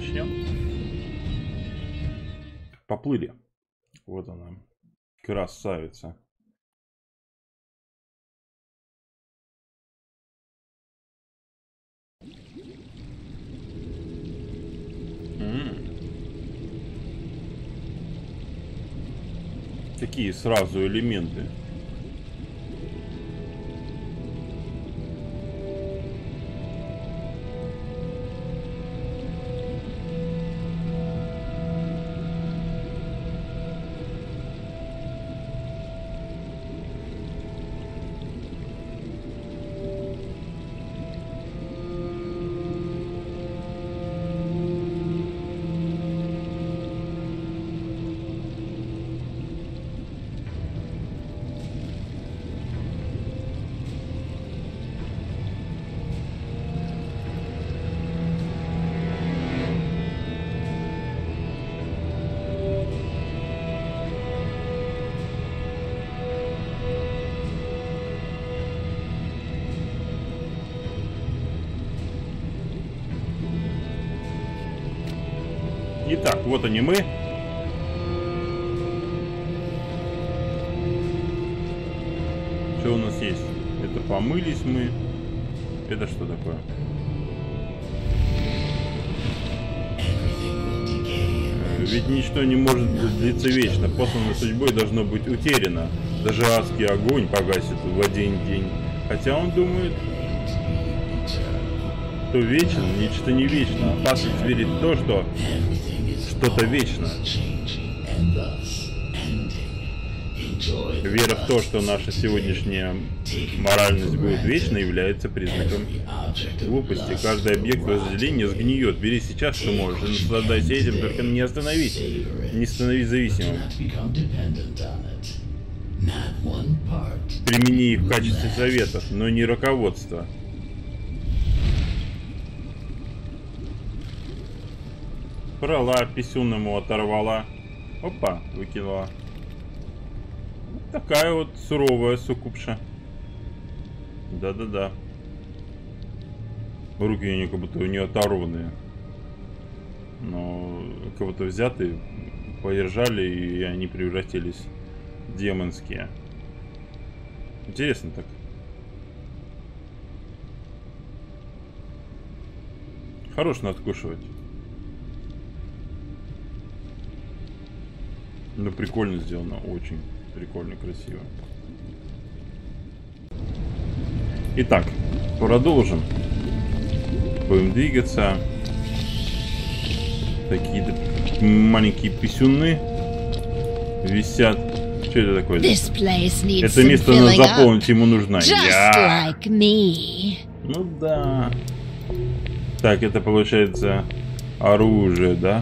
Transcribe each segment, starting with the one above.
начнем. Поплыли. Вот она. Красавица. Какие сразу элементы. Итак, вот они мы. Что у нас есть? Это помылись мы. Это что такое? Ведь ничто не может длиться вечно. Посланное судьбой должно быть утеряно. Даже адский огонь погасит в один день. Хотя он думает, что вечно, нечто не вечно. Опасность верить в то, что что-то вечно. Вера в то, что наша сегодняшняя моральность будет вечной, является признаком глупости. Каждый объект вожделения сгниет. Бери сейчас, что можешь, и наслаждайся этим, только не остановись. Не становись зависимым. Примени их в качестве советов, но не руководства. Брала, писюн ему оторвала. Опа, выкинула. Вот такая вот суровая суккубша. Да-да-да. Руки у нее как будто не оторванные. Но как будто взяты, подержали, и они превратились в демонские. Интересно так. Хорош надкушивать. Ну, прикольно сделано, очень прикольно, красиво. Итак, продолжим. Будем двигаться. Такие маленькие писюны висят. Что это такое? Это место надо заполнить, ему нужна я. Ну да. Так, это получается оружие, да?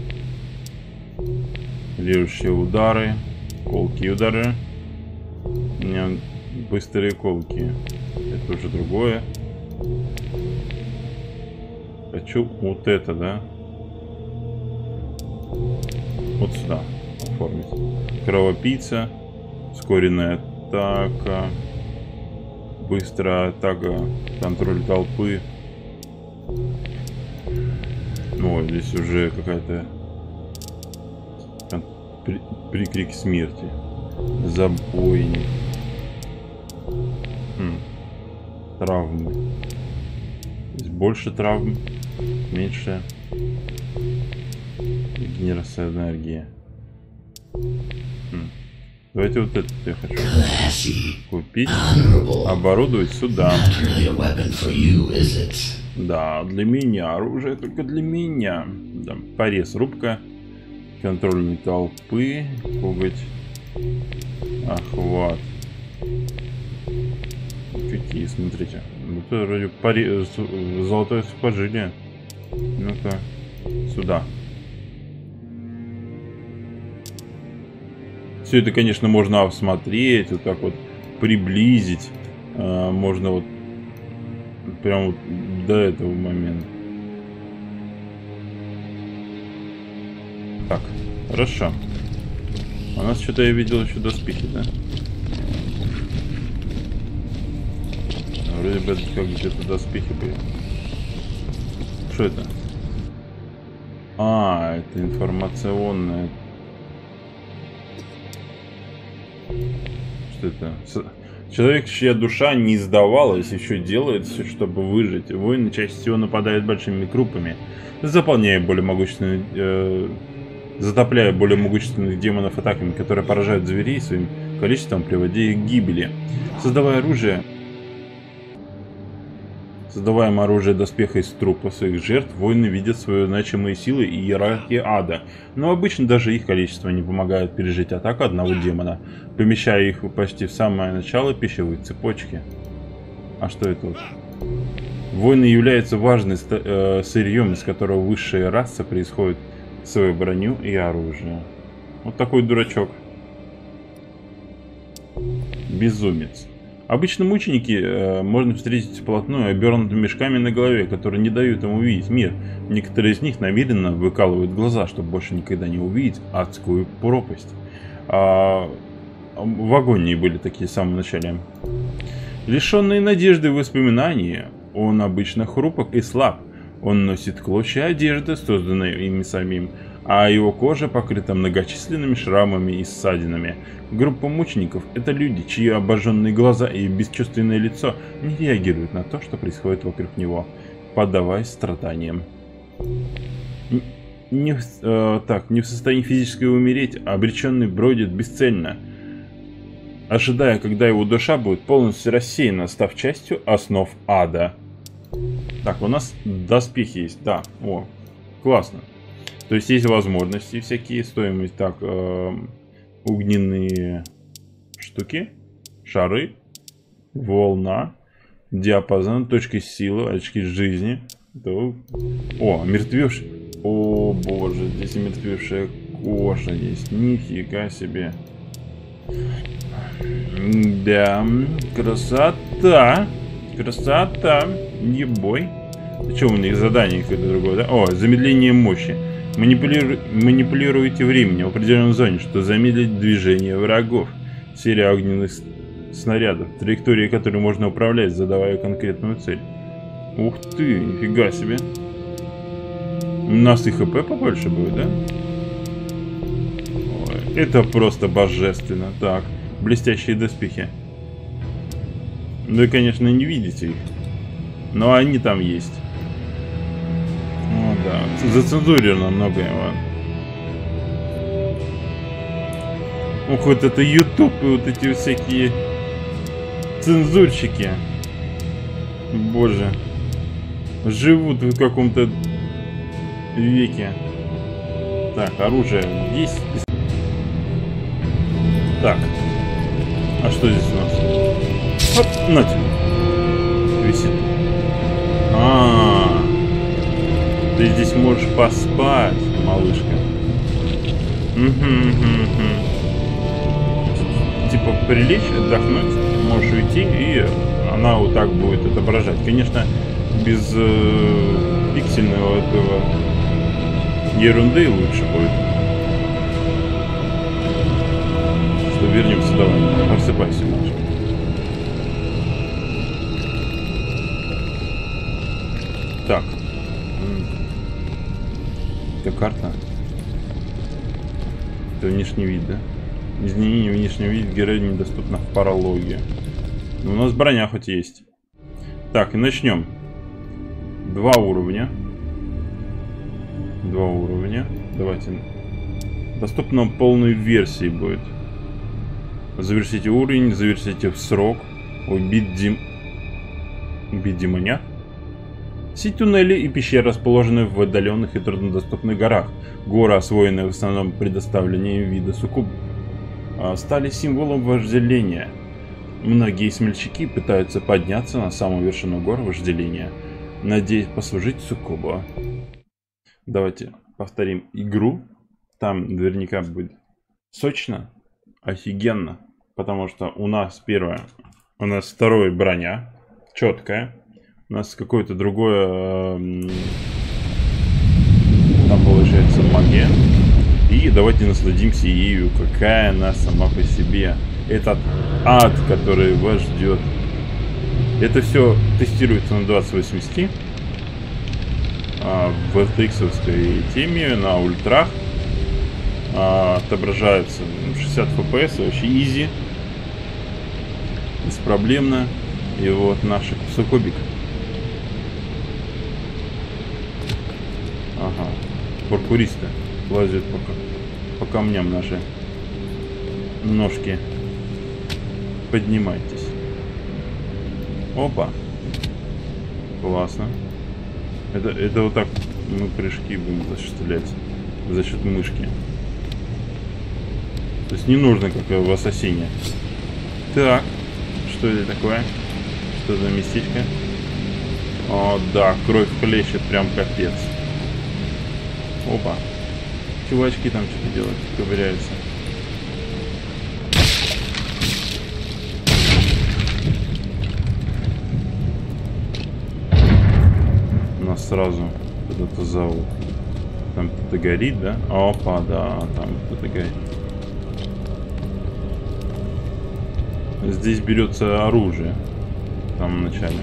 Режущие удары, колкие удары. У меня быстрые колки. Это уже другое. Хочу вот это, да? Вот сюда оформить. Кровопийца, ускоренная атака, быстрая атака, контроль толпы. Ну, здесь уже какая-то прикрик смерти. Забойник. Травмы. Здесь больше травм, меньше генерация энергии. Давайте вот это я хочу купить, оборудовать сюда. Да, для меня оружие, только для меня. Да, порез, рубка, контрольной толпы, коготь, охват. Какие, смотрите. Это вроде порез, золотое сухожилие. Ну-ка, сюда. Все это, конечно, можно осмотреть, вот так вот приблизить. Можно вот прям вот до этого момента. Так, хорошо. У нас что-то я видел еще доспехи, да? Вроде бы как где-то доспехи были. Что это? А, это информационное. Что это? Человек, чья душа не сдавалась, еще делает все, чтобы выжить. Воины чаще всего нападают большими группами, затопляя более могущественных демонов атаками, которые поражают зверей своим количеством, приводя их к гибели. Создаваем оружие доспеха из трупа своих жертв, воины видят свои значимые силы и иерархии ада, но обычно даже их количество не помогает пережить атаку одного демона, помещая их почти в самое начало пищевой цепочки. А что это вот? Воины являются важным сырьем, из которого высшая раса происходит свою броню и оружие. Вот такой дурачок. Безумец. Обычно мученики можно встретить вплотную, обернутыми мешками на голове, которые не дают им увидеть мир. Некоторые из них намеренно выкалывают глаза, чтобы больше никогда не увидеть адскую пропасть. В агонии были такие в самом начале. Лишенный надежды и воспоминаний, он обычно хрупок и слаб. Он носит клочья одежды, созданные ими самим, а его кожа покрыта многочисленными шрамами и ссадинами. Группа мучеников – это люди, чьи обожженные глаза и бесчувственное лицо не реагируют на то, что происходит вокруг него, поддаваясь страданиям. Не в состоянии физически умереть, а обреченный бродит бесцельно, ожидая, когда его душа будет полностью рассеяна, став частью основ ада. Так, у нас доспехи есть, да, о, классно. То есть есть возможности всякие, стоимость, так, огненные штуки, шары, волна, диапазон, точки силы, очки жизни. О, мертвевший. О боже, здесь мертвевшая кожа есть, нифига себе. Да, красота, красота, ебой. Что у них задание какое-то другое, да? О, замедление мощи. Манипулируйте временем в определенной зоне, чтобы замедлить движение врагов. Серия огненных снарядов, траектории которой можно управлять, задавая конкретную цель. Ух ты, нифига себе. У нас и ХП побольше будет, да? Ой, это просто божественно. Так, блестящие доспехи. Вы, конечно, не видите их, но они там есть. О, да, зацензурено многое. Ух, вот это YouTube и вот эти всякие цензурщики. Боже. Живут в каком-то веке. Так, оружие есть. Так. А что здесь у нас? Оп, на тебе. Висит. Ты здесь можешь поспать, малышка. Типа прилечь, отдохнуть, можешь уйти, и она вот так будет отображать. Конечно, без пиксельного этого ерунды лучше будет. Что, вернемся, давай, просыпайся, малышка. Так. Это карта. Это внешний вид, да? Изменение внешнего вида героя недоступно в паралоге. Но у нас броня хоть есть. Так, и начнем. 2 уровня. 2 уровня. Давайте. Доступно полной версии будет. Завершите уровень, завершите в срок. Убить демоня. Сеть туннелей и пещер расположены в отдаленных и труднодоступных горах. Горы, освоенные в основном предоставлением вида суккуб, стали символом вожделения. Многие смельчаки пытаются подняться на самую вершину гор вожделения, надеясь послужить суккубу. Давайте повторим игру. Там наверняка будет сочно, офигенно, потому что у нас первое, у нас второе броня, четкая. У нас какое-то другое, там получается магия. И давайте насладимся ею, какая она сама по себе. Этот ад, который вас ждет. Это все тестируется на 2080. в RTX-овской теме на ультрах отображается 60 FPS, вообще изи, беспроблемно. И вот наш кусокобик. Ага, паркуристы лазят по камням наши ножки. Поднимайтесь. Опа. Классно. Это вот так мы прыжки будем осуществлять за счет мышки. То есть не нужно, как в Ассасине. Так, что это такое? Что за местечко? О, да, кровь хлещет прям капец. Опа. Чувачки там что-то делают, ковыряются. Нас сразу куда-то зовут. Там кто-то горит, да? Опа, да, там кто-то горит. Здесь берется оружие. В самом начале.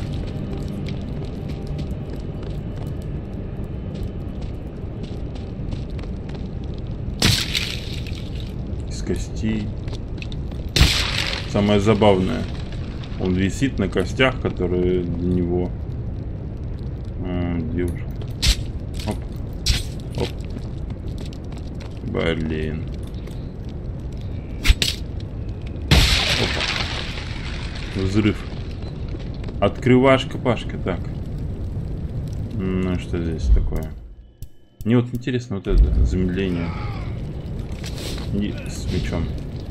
Из костей. Самое забавное. Он висит на костях, которые для него... девушка. Оп. Оп. Блин. Опа. Взрыв. Открывашка, Пашка, так. Ну, что здесь такое? Мне вот интересно вот это замедление. И с мечом.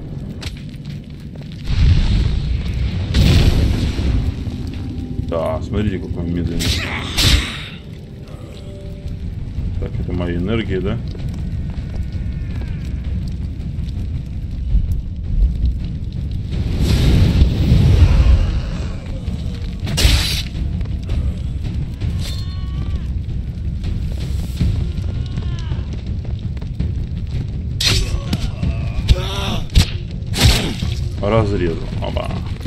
Да, смотрите, какой он медленный. Так, это моя энергия, да? Разрезал. Оба.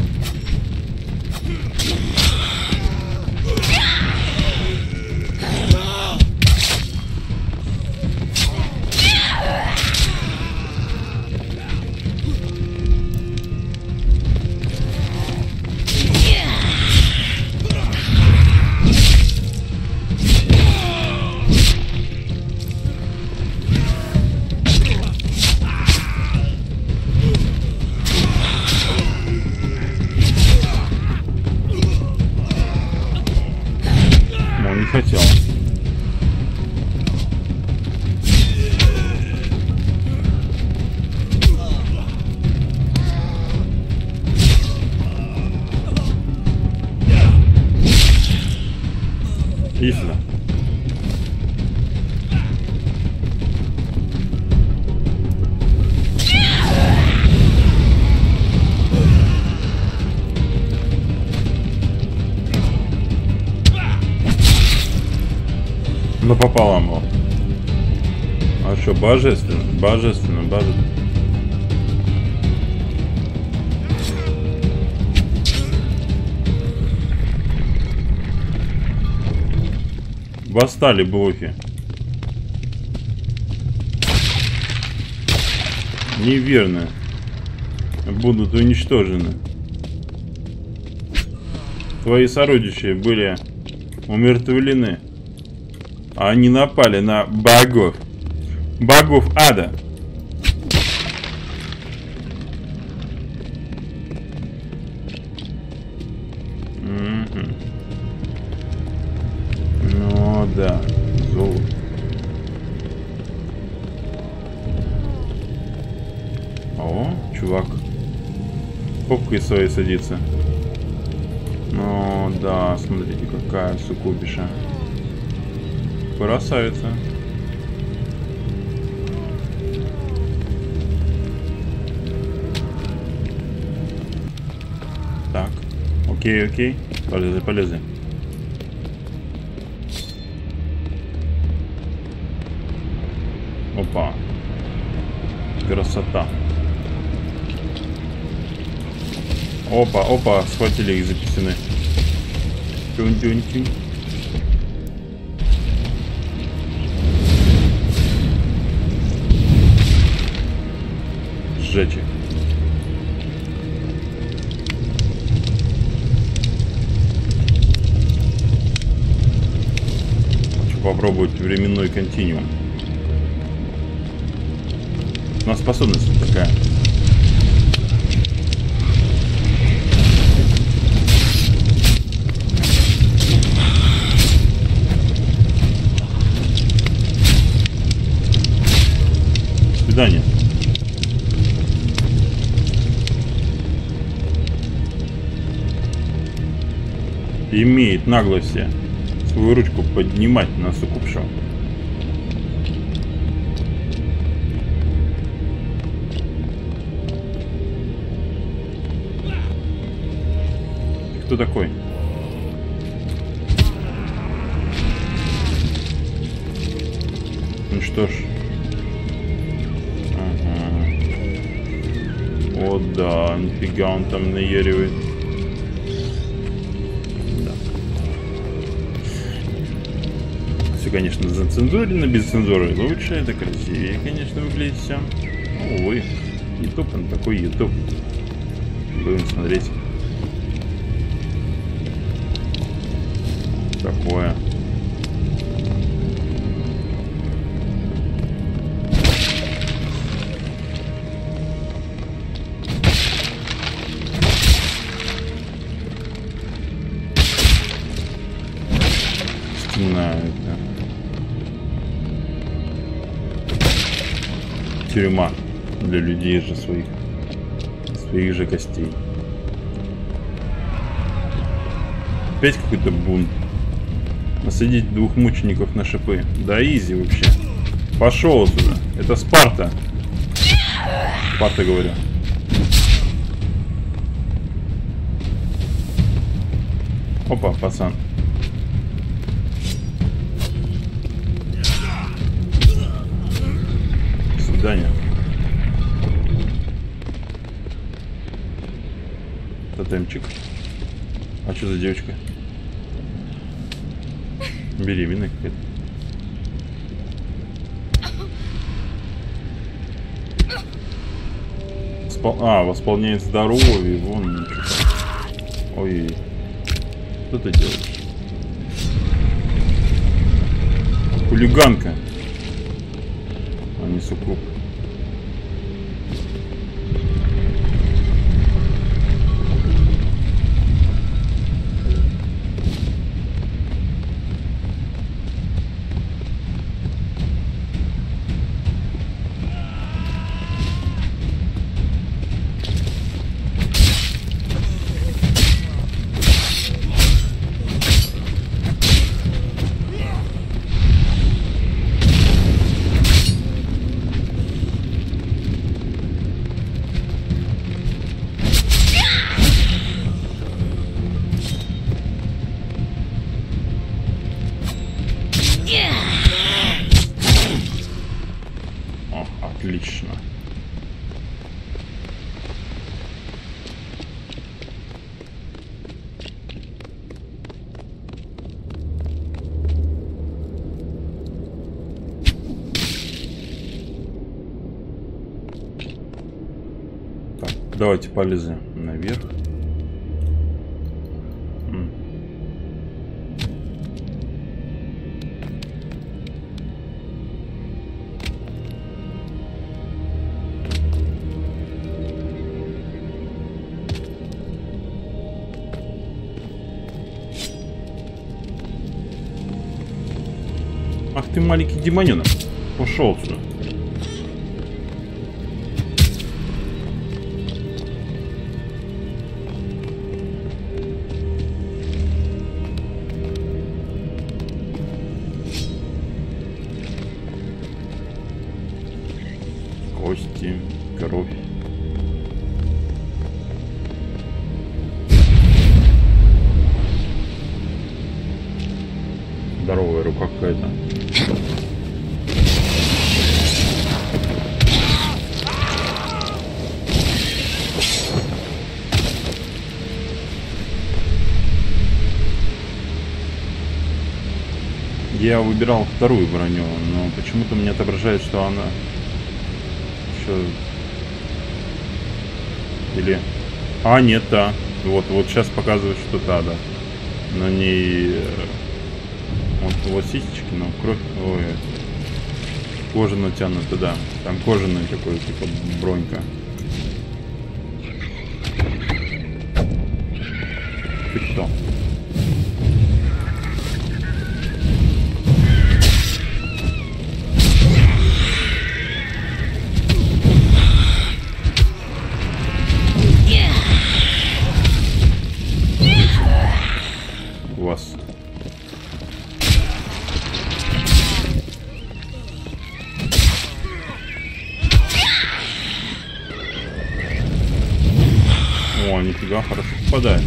Хотел. Ифна. Напополам его. А что, божественно, божественно, божественно. Восстали блохи. Неверно. Будут уничтожены. Твои сородичи были умертвлены. Они напали на богов. Богов ада. Ну да, золото. О, чувак. Попкой своей садится. Ну да, смотрите, какая суккубиша. Красавица. Так. Окей, окей. Полезли, полезли. Опа. Красота. Опа, опа. Схватили их за писюны. Тюнь-тюнь-тюнь. сжечь их. Хочу попробовать временной континуум. У нас способность такая. До свидания. Имеет наглости свою ручку поднимать на суккубшего. Кто такой? Ну что ж. Ага. О да, нифига он там наяривает. Да. Все, конечно, зацензурено, без цензуры лучше. Это красивее, конечно, выглядит все. Увы, YouTube, он такой YouTube. Будем смотреть. Такое. Стена это. Тюрьма для людей же своих же костей. Опять какой-то бунт. Насадить двух мучеников на шипы. Да изи вообще. Пошел отсюда. Это Спарта. Спарта, говорю. Опа, пацан. До свидания. Тотемчик. А что за девочка? Беременная какая-то. Восполняет здоровье. Вон. Ой. Что ты делаешь? Хулиганка. А не суккуб. Отлично. Так, давайте полезем наверх. Ах ты маленький демоненок. Пошел отсюда. Кости, кровь. Здоровая рука какая-то. Я выбирал вторую броню, но почему-то мне отображает, что она еще Или... А, нет, та. Вот сейчас показывает, что та, да. Но не... Вот сисечки, но кровь... Ой. Кожа натянута, да. Там кожаный такой, типа, бронька. Ты кто? Вас. О, нифига, хорошо попадает.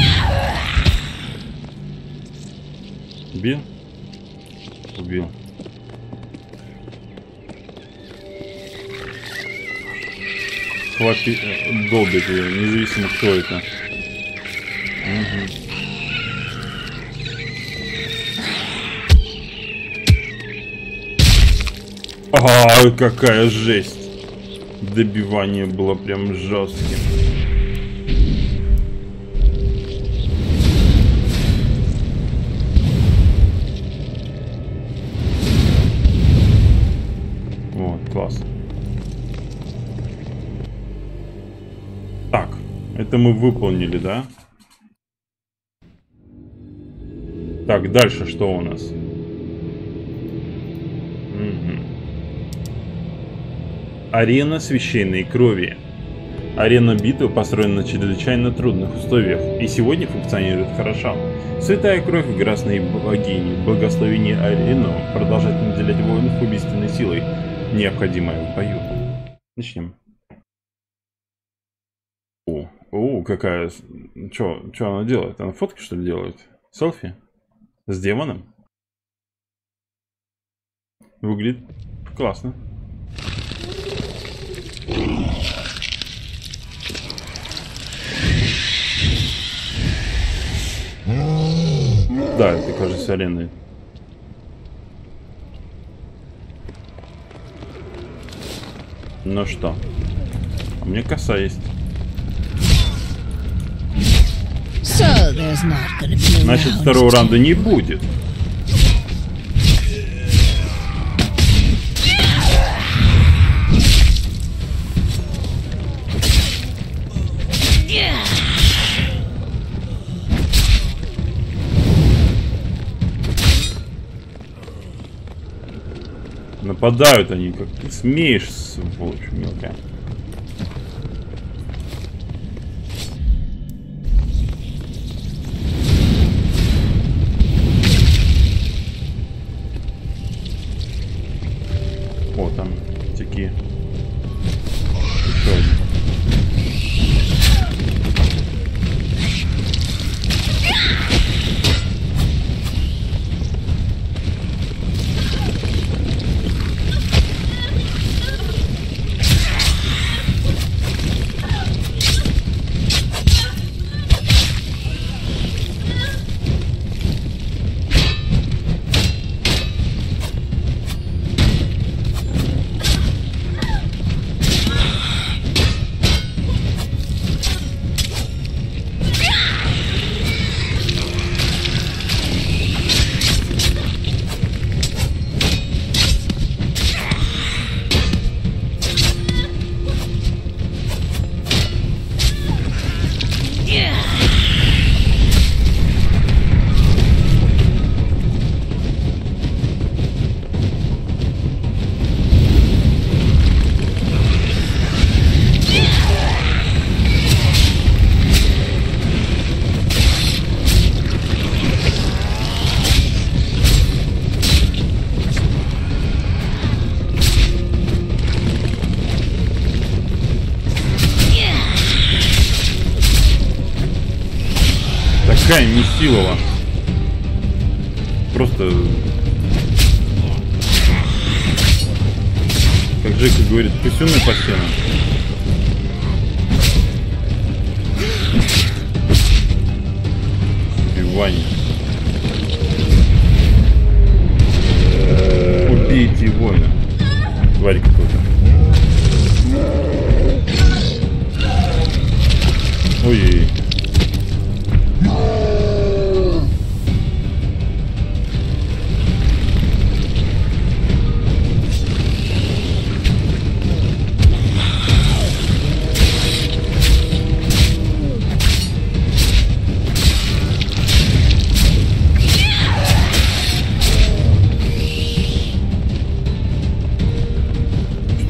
Убил? Убил. Хватит, долбит ее, независимо кто это. Угу. А, какая жесть! Добивание было прям жестким. Вот, класс. Так, это мы выполнили, да? Так, дальше что у нас? Арена священной крови. Арена битвы построена на чрезвычайно трудных условиях и сегодня функционирует хорошо. Святая кровь красной богини, благословение арену, продолжать наделять воинов убийственной силой, необходимой в бою. Начнем. О, какая... Чё она делает? Она фотки, что ли, делает? Селфи? С демоном? Выглядит классно. Да, это, кажется, ареной. Ну что? У меня коса есть. Значит, второго раунда не будет. Нападают они, как ты смеешь, сволочь мелкая. О, там такие. Еще один. Такая месилова. Просто... Как Джека говорит, писюны по стенам. Убивание. Убейте его. Тварь какой-то.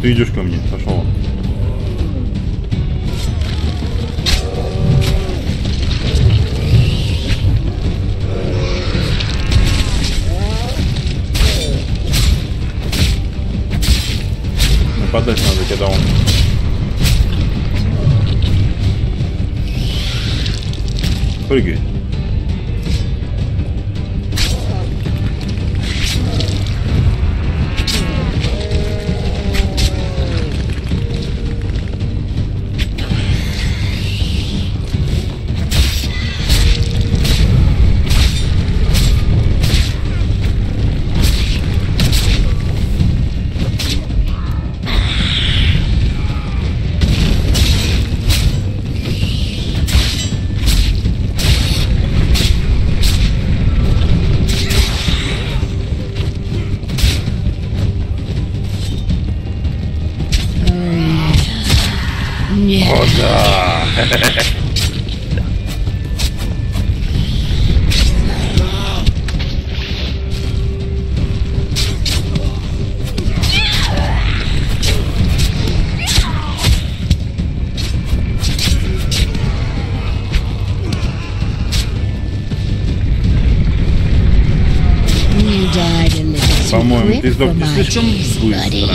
ты идешь ко мне? Пошел. Нападать надо, когда он... Прыгай. О, да! По-моему, ты сдохнешь слишком быстро.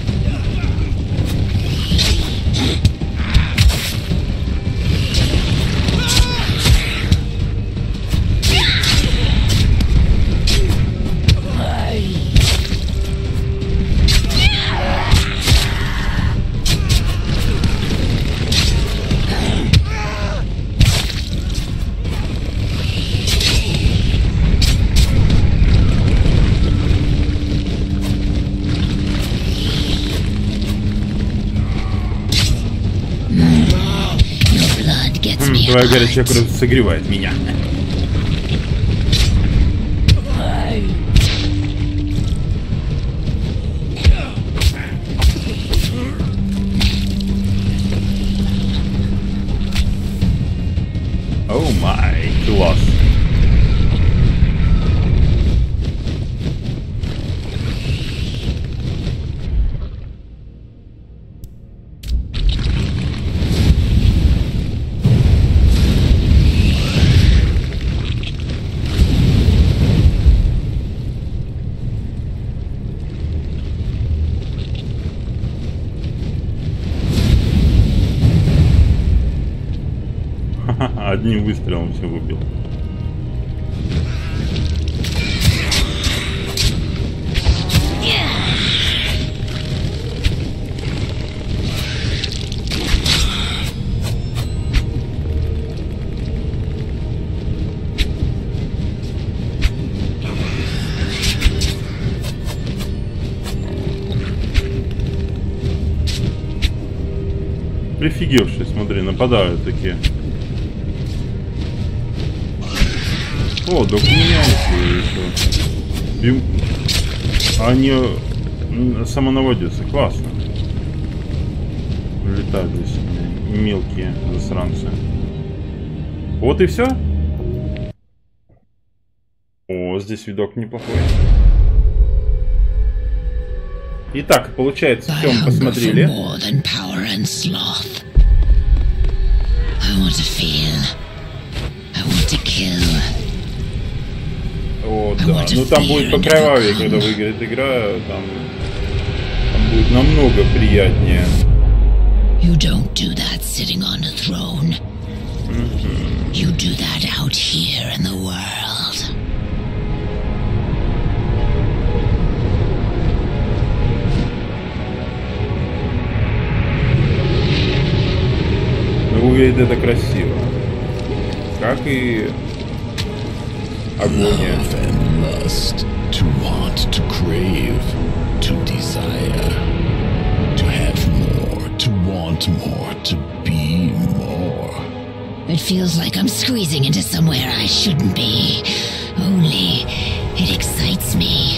Твоя горячая кровь согревает меня. О май, класс. Одним выстрелом все убил. Прифигевшие, смотри, нападают такие. О, док меняется еще. Они самонаводятся, классно. Летают здесь мелкие засранцы. Вот и все. О, здесь видок неплохой. Итак, получается, все мы посмотрели. О, да. Ну там будет покровавее, когда выиграет игра, там будет намного приятнее. You don't do that sitting on a throne. You do that out here in the world. Но выглядит это красиво. Как и агония. Lust, to want, to crave, to desire, to have more, to want more, to be more. It feels like I'm squeezing into somewhere I shouldn't be. Only it excites me.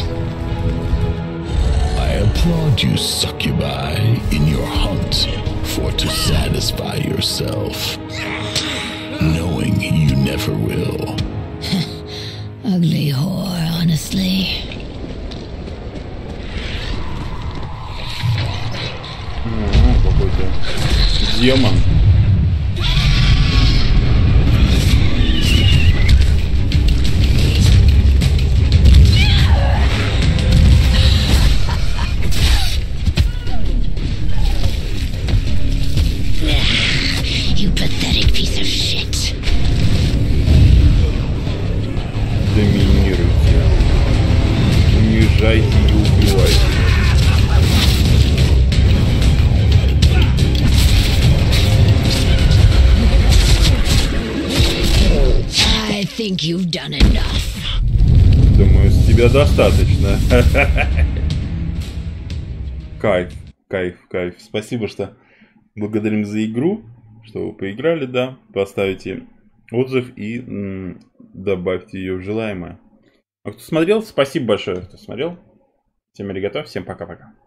I applaud you, succubi, in your hunt for to satisfy yourself, knowing you never will. Ugly whore, honestly. демон. You pathetic piece of shit. Доминируйте. Унижайте и убивайте. I think you've done enough. Думаю, с тебя достаточно. Кайф, кайф, кайф. Спасибо, что благодарим за игру, что вы поиграли, да. Поставите отзыв и добавьте ее в желаемое. А кто смотрел, спасибо большое, кто смотрел. Всем аригато, всем пока-пока.